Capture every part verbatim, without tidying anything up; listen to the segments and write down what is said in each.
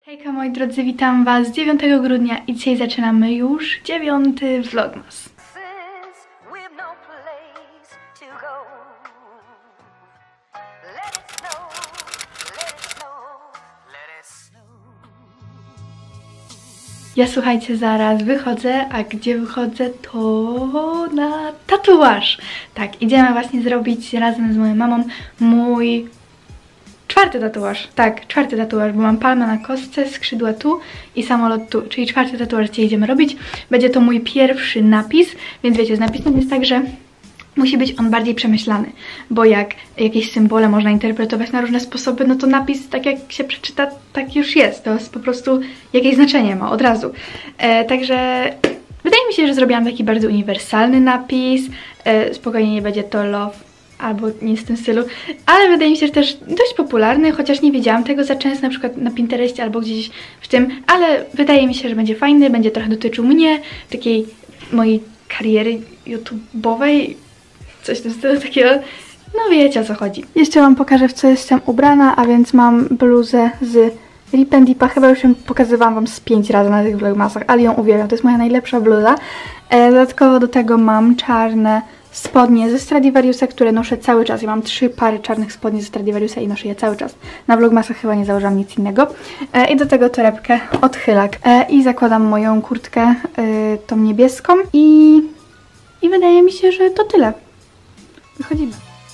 Hejka moi drodzy, witam was dziewiątego grudnia i dzisiaj zaczynamy już dziewiąty vlogmas. Ja słuchajcie, zaraz wychodzę, a gdzie wychodzę to na tatuaż. Tak, idziemy właśnie zrobić razem z moją mamą mój czwarty tatuaż. Tak, czwarty tatuaż, bo mam palmę na kostce, skrzydła tu i samolot tu, czyli czwarty tatuaż, gdzie idziemy robić. Będzie to mój pierwszy napis, więc wiecie, z napisem jest tak, że musi być on bardziej przemyślany, bo jak jakieś symbole można interpretować na różne sposoby, no to napis, tak jak się przeczyta, tak już jest. To jest po prostu jakieś znaczenie ma od razu. E, także wydaje mi się, że zrobiłam taki bardzo uniwersalny napis. E, spokojnie nie będzie to love albo nic w tym stylu, ale wydaje mi się, że też dość popularny, chociaż nie wiedziałam tego za często, na przykład na Pinterestie albo gdzieś w tym, ale wydaje mi się, że będzie fajny, będzie trochę dotyczył mnie, takiej mojej kariery YouTube'owej, coś w tym stylu takiego, no wiecie o co chodzi. Jeszcze wam pokażę, w co jestem ubrana, a więc mam bluzę z Rip and Deepa, chyba już ją pokazywałam wam z pięć razy na tych vlogmasach, ale ją uwielbiam, to jest moja najlepsza bluza. E, dodatkowo do tego mam czarne spodnie ze Stradivariusa, które noszę cały czas. Ja mam trzy pary czarnych spodni ze Stradivariusa i noszę je cały czas. Na vlogmasach chyba nie założam nic innego. E, I do tego torebkę od Chylak. E, I zakładam moją kurtkę, e, tą niebieską i, i wydaje mi się, że to tyle. Wychodzimy.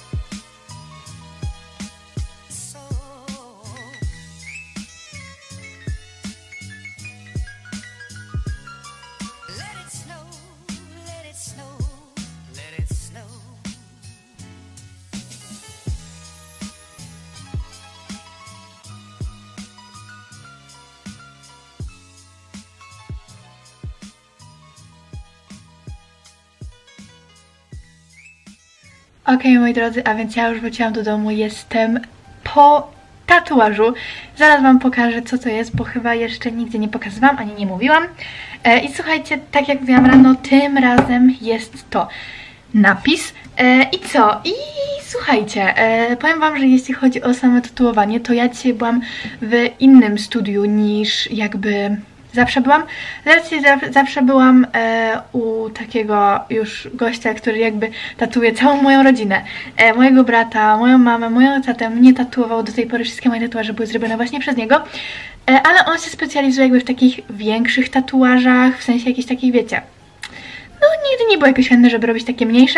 Okej, okay, moi drodzy, a więc ja już wróciłam do domu, jestem po tatuażu. Zaraz wam pokażę, co to jest, bo chyba jeszcze nigdzie nie pokazywałam, ani nie mówiłam. E, I słuchajcie, tak jak mówiłam rano, tym razem jest to napis. E, I co? I słuchajcie, e, powiem wam, że jeśli chodzi o samo tatuowanie, to ja dzisiaj byłam w innym studiu niż jakby zawsze byłam. Zresztą zawsze byłam e, u takiego już gościa, który jakby tatuuje całą moją rodzinę. E, mojego brata, moją mamę, moją tatę, mnie tatuował. Do tej pory wszystkie moje tatuaże były zrobione właśnie przez niego. E, ale on się specjalizuje jakby w takich większych tatuażach, w sensie jakichś takich, wiecie, no nigdy nie był jakoś chętny, żeby robić takie mniejsze.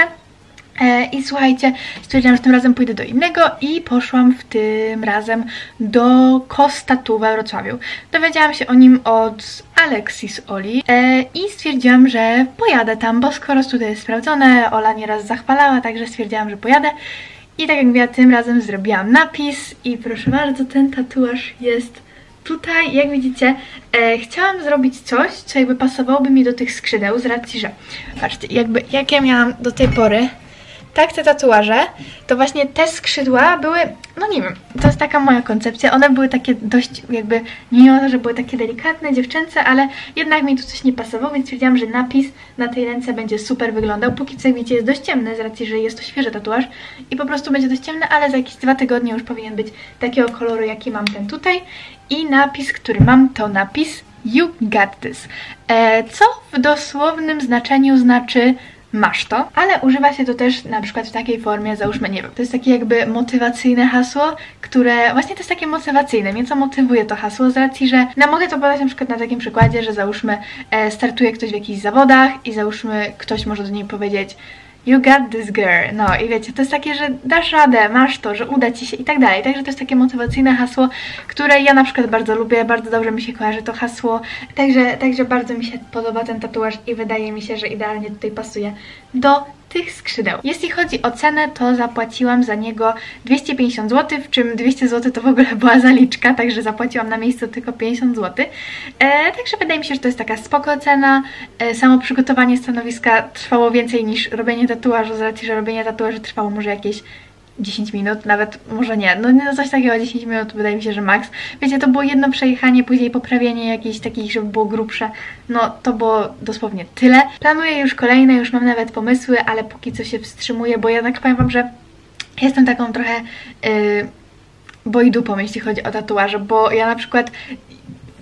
I słuchajcie, stwierdziłam, że tym razem pójdę do innego i poszłam w tym razem do Kostatu we Wrocławiu. Dowiedziałam się o nim od Alexis Oli i stwierdziłam, że pojadę tam, bo skoro studia jest sprawdzone, Ola nieraz zachwalała, także stwierdziłam, że pojadę. I tak jak mówiłam, tym razem zrobiłam napis i proszę bardzo, ten tatuaż jest tutaj. Jak widzicie, e, chciałam zrobić coś, co jakby pasowałoby mi do tych skrzydeł, z racji, że patrzcie, jakby jak ja miałam do tej pory tak te tatuaże, to właśnie te skrzydła były, no nie wiem, to jest taka moja koncepcja, one były takie dość jakby, mimo to, że były takie delikatne, dziewczęce, ale jednak mi tu coś nie pasowało, więc stwierdziłam, że napis na tej ręce będzie super wyglądał. Póki co, jak widzicie, jest dość ciemny, z racji, że jest to świeży tatuaż i po prostu będzie dość ciemny, ale za jakieś dwa tygodnie już powinien być takiego koloru, jaki mam ten tutaj. I napis, który mam, to napis You got this, e, co w dosłownym znaczeniu znaczy masz to, ale używa się to też na przykład w takiej formie, załóżmy, nie wiem, to jest takie jakby motywacyjne hasło, które właśnie to jest takie motywacyjne, mnie co motywuje to hasło, z racji, że no mogę to podać na przykład na takim przykładzie, że załóżmy e, startuje ktoś w jakichś zawodach i załóżmy ktoś może do niej powiedzieć You got this girl, no i wiecie, to jest takie, że dasz radę, masz to, że uda ci się i tak dalej, także to jest takie motywacyjne hasło, które ja na przykład bardzo lubię, bardzo dobrze mi się kojarzy to hasło, także, także bardzo mi się podoba ten tatuaż i wydaje mi się, że idealnie tutaj pasuje do tych skrzydeł. Jeśli chodzi o cenę, to zapłaciłam za niego dwieście pięćdziesiąt złotych, w czym dwieście złotych to w ogóle była zaliczka, także zapłaciłam na miejscu tylko pięćdziesiąt złotych. E, także wydaje mi się, że to jest taka spoko cena. E, samo przygotowanie stanowiska trwało więcej niż robienie tatuażu, z racji, że robienie tatuażu trwało może jakieś dziesięć minut, nawet może nie, no coś takiego, dziesięć minut wydaje mi się, że maks. Wiecie, to było jedno przejechanie, później poprawienie jakichś takich, żeby było grubsze, no to było dosłownie tyle. Planuję już kolejne, już mam nawet pomysły, ale póki co się wstrzymuję, bo jednak powiem wam, że jestem taką trochę yy, bojdupą, jeśli chodzi o tatuaże, bo ja na przykład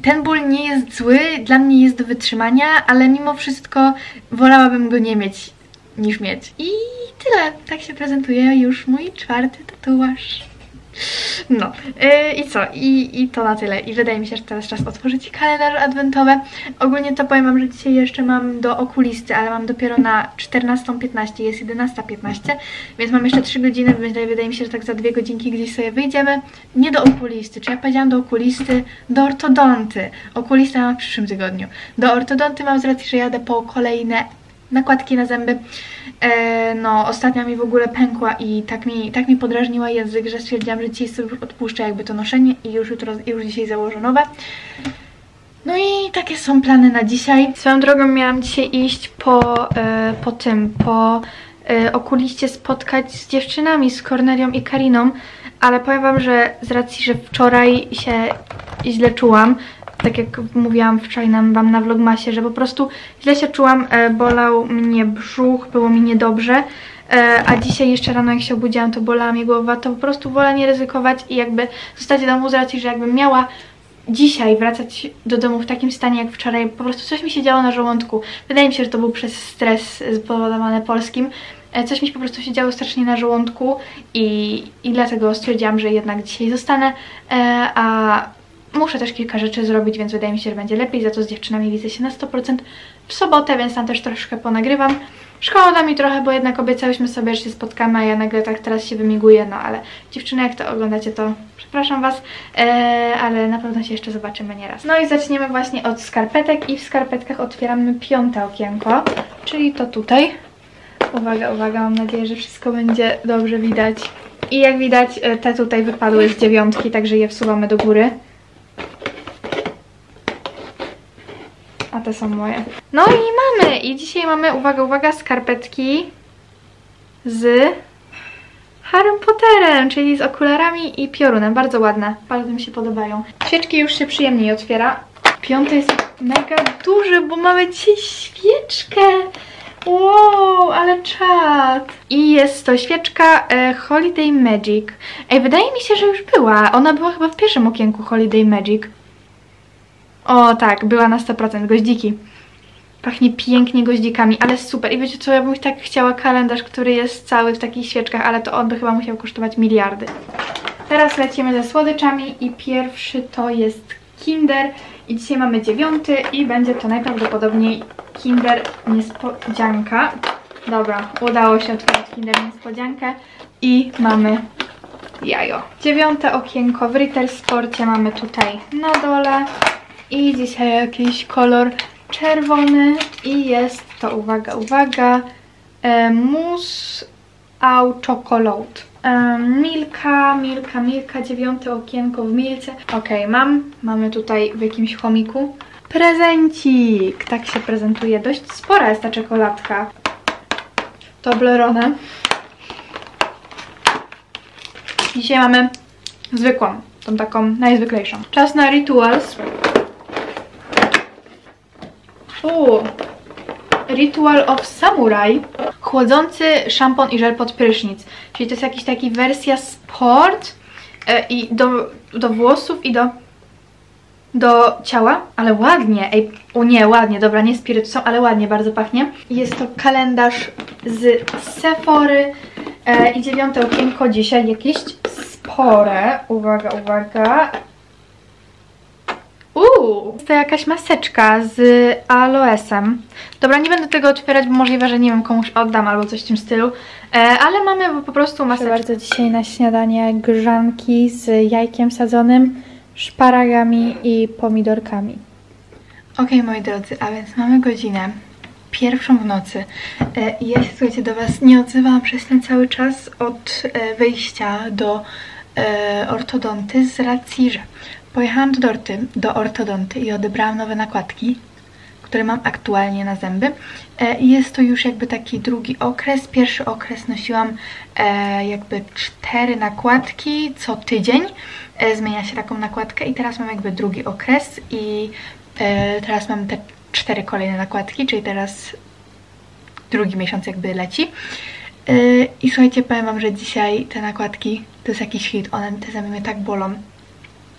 ten ból nie jest zły, dla mnie jest do wytrzymania, ale mimo wszystko wolałabym go nie mieć niż mieć. I tyle. Tak się prezentuje już mój czwarty tatuaż. No yy, i co? I, I to na tyle. I wydaje mi się, że teraz czas otworzyć kalendarze adwentowe. Ogólnie to powiem wam, że dzisiaj jeszcze mam do okulisty, ale mam dopiero na czternastą piętnaście, jest jedenasta piętnaście, więc mam jeszcze trzy godziny, więc wydaje mi się, że tak za dwie godzinki gdzieś sobie wyjdziemy. Nie do okulisty, czy ja powiedziałam do okulisty? Do ortodonty. Okulistę mam w przyszłym tygodniu. Do ortodonty mam z racji, że jadę po kolejne nakładki na zęby. E, no, ostatnia mi w ogóle pękła i tak mi, tak mi podrażniła język, że stwierdziłam, że dzisiaj sobie już odpuszczę jakby to noszenie i już jutro, już dzisiaj założę nowe. No i takie są plany na dzisiaj. Swoją drogą miałam dzisiaj iść po, e, po tym, po e, okuliście spotkać z dziewczynami, z Kornelią i Kariną, ale powiem wam, że z racji, że wczoraj się źle czułam, tak jak mówiłam wczoraj nam, wam na vlogmasie, że po prostu źle się czułam, e, bolał mnie brzuch, było mi niedobrze, e, a dzisiaj jeszcze rano jak się obudziłam, to bolała mnie głowa, to po prostu wolę nie ryzykować i jakby zostać w domu z racji, że jakbym miała dzisiaj wracać do domu w takim stanie jak wczoraj, po prostu coś mi się działo na żołądku. Wydaje mi się, że to był przez stres spowodowany polskim. E, coś mi po prostu się działo strasznie na żołądku i, i dlatego stwierdziłam, że jednak dzisiaj zostanę, e, a muszę też kilka rzeczy zrobić, więc wydaje mi się, że będzie lepiej. Za to z dziewczynami widzę się na sto procent w sobotę, więc tam też troszkę ponagrywam. Szkoda mi trochę, bo jednak obiecałyśmy sobie, że się spotkamy, a ja nagle tak teraz się wymiguję, no ale dziewczyny, jak to oglądacie, to przepraszam was, eee, ale na pewno się jeszcze zobaczymy nieraz. No i zaczniemy właśnie od skarpetek i w skarpetkach otwieramy piąte okienko, czyli to tutaj. Uwaga, uwaga, mam nadzieję, że wszystko będzie dobrze widać. I jak widać, te tutaj wypadły z dziewiątki, także je wsuwamy do góry. A te są moje. No i mamy! I dzisiaj mamy, uwaga, uwaga, skarpetki z Harrym Potterem, czyli z okularami i piorunem. Bardzo ładne. Bardzo mi się podobają. Świeczki już się przyjemniej otwiera. Piąty jest mega duży, bo mamy dzisiaj świeczkę. Wow, ale czad. I jest to świeczka e, Holiday Magic. Ej, wydaje mi się, że już była. Ona była chyba w pierwszym okienku Holiday Magic. O tak, była na sto procent, goździki. Pachnie pięknie goździkami, ale super. I wiecie co, ja bym tak chciała kalendarz, który jest cały w takich świeczkach, ale to on by chyba musiał kosztować miliardy. Teraz lecimy ze słodyczami i pierwszy to jest Kinder. I dzisiaj mamy dziewiąty i będzie to najprawdopodobniej Kinder Niespodzianka. Dobra, udało się otworzyć Kinder Niespodziankę i mamy jajo. Dziewiąte okienko w Ritter Sporcie mamy tutaj na dole. I dzisiaj jakiś kolor czerwony i jest to, uwaga, uwaga, e, Mousse au Chocolate. E, Milka, Milka, Milka, dziewiąte okienko w Milce. Ok, mam, mamy tutaj w jakimś chomiku prezencik. Tak się prezentuje, dość spora jest ta czekoladka. Toblerone. Dzisiaj mamy zwykłą, tą taką najzwyklejszą. Czas na Rituals. Uuu, Ritual of Samurai. Chłodzący szampon i żel pod prysznic. Czyli to jest jakiś taki wersja sport e, i do, do włosów i do, do ciała. Ale ładnie, ej, o nie, ładnie, dobra, nie spirytusą, ale ładnie bardzo pachnie. Jest to kalendarz z Sephory e, i dziewiąte okienko dzisiaj jakieś spore. Uwaga, uwaga. Uuu, jest to jakaś maseczka z aloesem. Dobra, nie będę tego otwierać, bo możliwe, że nie wiem, komuś oddam albo coś w tym stylu. E, ale mamy po prostu maseczkę. Bardzo dzisiaj na śniadanie grzanki z jajkiem sadzonym, szparagami i pomidorkami. Ok, moi drodzy, a więc mamy godzinę pierwszą w nocy. E, ja się, słuchajcie, do was nie odzywałam przez ten cały czas od e, wyjścia do e, ortodonty z racji, że pojechałam do, dorty, do ortodonty i odebrałam nowe nakładki, które mam aktualnie na zęby. I jest to już jakby taki drugi okres. Pierwszy okres nosiłam e, jakby cztery nakładki co tydzień. E, zmienia się taką nakładkę i teraz mam jakby drugi okres i e, teraz mam te cztery kolejne nakładki, czyli teraz drugi miesiąc jakby leci. E, I słuchajcie, powiem wam, że dzisiaj te nakładki to jest jakiś hit. One, te zęby mnie tak bolą.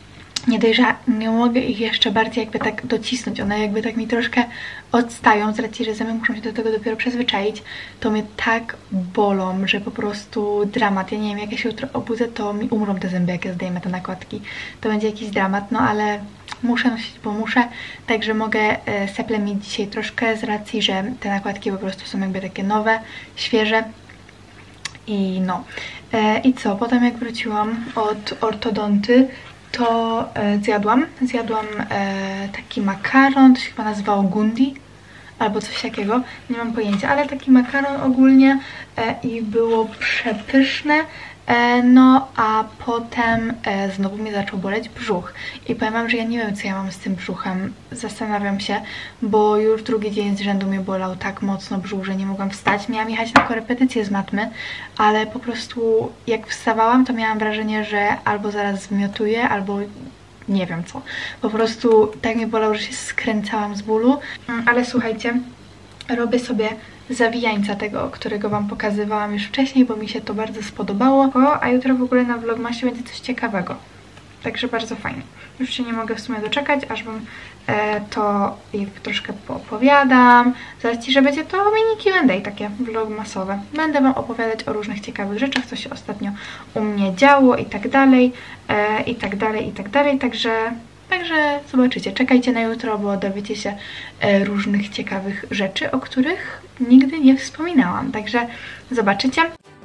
nie dość, że nie mogę ich jeszcze bardziej jakby tak docisnąć, one jakby tak mi troszkę odstają, z racji, że zęby muszą się do tego dopiero przyzwyczaić, to mnie tak bolą, że po prostu dramat. Ja nie wiem, jak ja się jutro obudzę, to mi umrą te zęby, jak ja zdejmę te nakładki. To będzie jakiś dramat, no ale muszę nosić, bo muszę, także mogę e, seple mieć dzisiaj troszkę, z racji, że te nakładki po prostu są jakby takie nowe, świeże. I no. E, I co? Potem jak wróciłam od ortodonty, to e, zjadłam. Zjadłam e, taki makaron, to się chyba nazywało gundi, albo coś takiego, nie mam pojęcia, ale taki makaron ogólnie e, i było przepyszne. E, no a potem e, znowu mnie zaczął boleć brzuch i powiem wam, że ja nie wiem, co ja mam z tym brzuchem, zastanawiam się, bo już drugi dzień z rzędu mnie bolał tak mocno brzuch, że nie mogłam wstać. Miałam jechać na korepetycję z matmy, ale po prostu jak wstawałam, to miałam wrażenie, że albo zaraz zwymiotuję, albo nie wiem co. Po prostu tak mnie bolał, że się skręcałam z bólu, ale słuchajcie, robię sobie zawijańca tego, którego wam pokazywałam już wcześniej, bo mi się to bardzo spodobało, a jutro w ogóle na vlogmasie będzie coś ciekawego, także bardzo fajnie. Już się nie mogę w sumie doczekać, aż wam e, to jakby troszkę poopowiadam. Zaraz ci, że będzie to mini Q and A takie vlogmasowe. Będę wam opowiadać o różnych ciekawych rzeczach, co się ostatnio u mnie działo i tak dalej, e, i tak dalej, i tak dalej, także... Także zobaczycie, czekajcie na jutro, bo dowiecie się e, różnych ciekawych rzeczy, o których nigdy nie wspominałam. Także zobaczycie.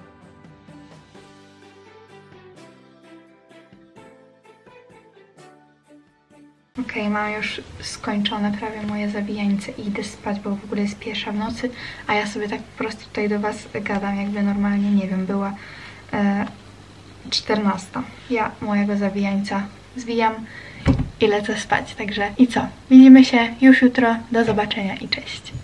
Ok, mam już skończone prawie moje zawijańce i idę spać, bo w ogóle jest pierwsza w nocy, a ja sobie tak po prostu tutaj do was gadam, jakby normalnie, nie wiem, była e, czternasta. Ja mojego zawijańca zwijam i lecę spać, także i co? Widzimy się już jutro, do zobaczenia i cześć!